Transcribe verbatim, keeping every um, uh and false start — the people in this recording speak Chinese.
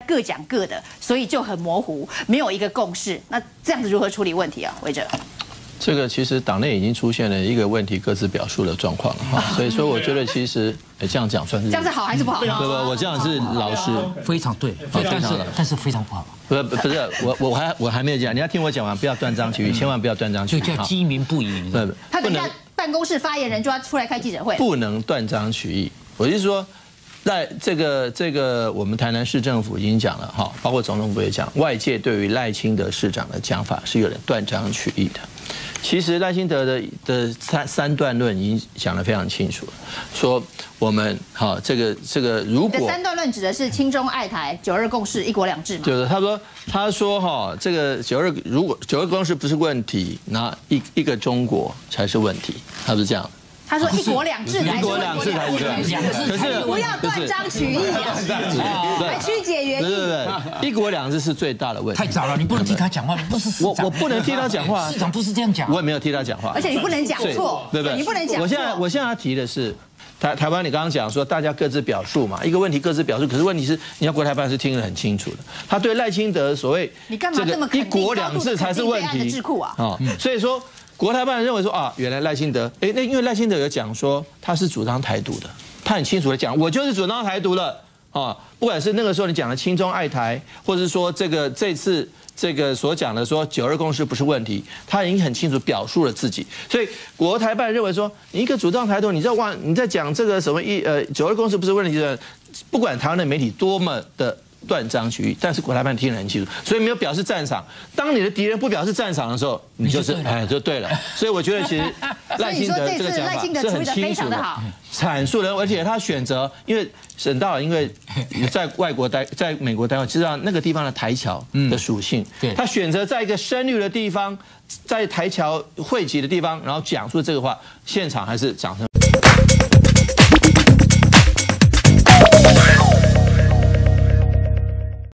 各讲各的，所以就很模糊，没有一个共识。那这样子如何处理问题啊？伟哲， 这个其实党内已经出现了一个问题各自表述的状况了哈，所以说我觉得其实这样讲算是这样是好还是不好？ 对吧？我这样是老实， 非常对，但是但是非常不好。 不不是我我还我还没有讲，你要听我讲完，不要断章取义，千万不要断章取义， 就叫鸡鸣不已。 不他等一下办公室发言人就要出来开记者会， 不能断章取义。我是说。在这个这个，我们台南市政府已经讲了哈，包括总统府也讲，外界对于赖清德市长的讲法是有点断章取义的。其实赖清德的的三三段论已经讲得非常清楚了，说我们哈这个这个如果三段论指的是亲中爱台、九二共识、一国两制嘛？ 就是他说他说哈这个九二如果九二共识不是问题，那一一个中国才是问题，他是这样。 他说一国两制才是一国两制才是问题， 可是不要断章取义啊，还曲解原意。 对对对，一国两制是最大的问题。 太早了，你不能替他讲话，不是我我不能替他讲话， 市长不是这样讲， 我也没有替他讲话， 而且你不能讲错， 对不对？ 你不能讲错。 我现在我现在要提的是。台台湾，你刚刚讲说大家各自表述嘛，一个问题各自表述，可是问题是，你要国台办是听得很清楚的，他对赖清德所谓这个一国两制才是问题智库啊， 啊，所以说国台办认为说啊，原来赖清德，哎，那因为赖清德有讲说他是主张台独的，他很清楚的讲，我就是主张台独的啊，不管是那个时候你讲的亲中爱台，或者是说这个这次。这个所讲的说九二共识不是问题，他已经很清楚表述了自己，所以国台办认为说，你一个主张台独，你在忘你在讲这个什么一呃九二共识不是问题的，不管台湾的媒体多么的断章取义，但是国台办听得很清楚，所以没有表示赞赏。当你的敌人不表示赞赏的时候，你就是哎就对了。所以我觉得其实赖清德这个讲法是很清楚的阐述了，而且他选择，因为沈大佬因为在外国待，在美国待过，知道那个地方的台侨的属性，他选择在一个深绿的地方，在台侨汇集的地方，然后讲述这个话，现场还是掌声。